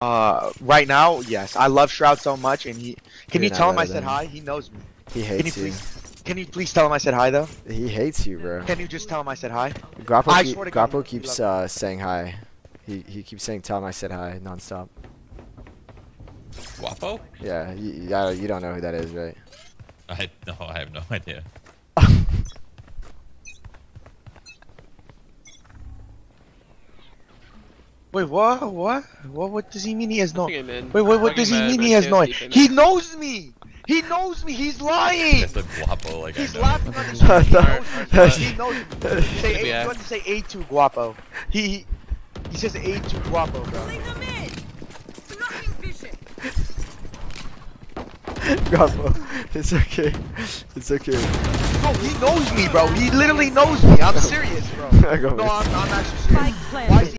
Right now, yes. I love Shroud so much, and he. Can you tell him I said hi? He knows me. He hates you. Can you please tell him I said hi though? He hates you, bro. Can you just tell him I said hi? Guapo keeps saying hi. He keeps saying tell him I said hi nonstop. Guapo? Yeah, you don't know who that is, right? I have no idea. Wait, what? What does he mean he has no? Wait, what does he mean he has no? He knows me! He knows me! He's lying! That's a guapo, like He's I know. laughing on his He knows me. Say Yeah. you have to say a2guapo. He says a2guapo, bro. Guapo, it's okay. It's okay. Bro, he knows me, bro. He literally knows me. I'm serious, bro. No, I'm actually serious. Why is he